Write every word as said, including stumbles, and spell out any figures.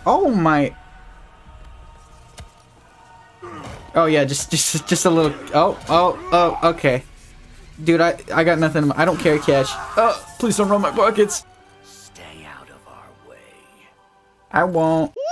Oh my. Oh yeah, just just just a little. Oh oh oh. Okay, dude, I I got nothing. I don't carry cash. Oh, please don't run my pockets. Stay out of our way. I won't.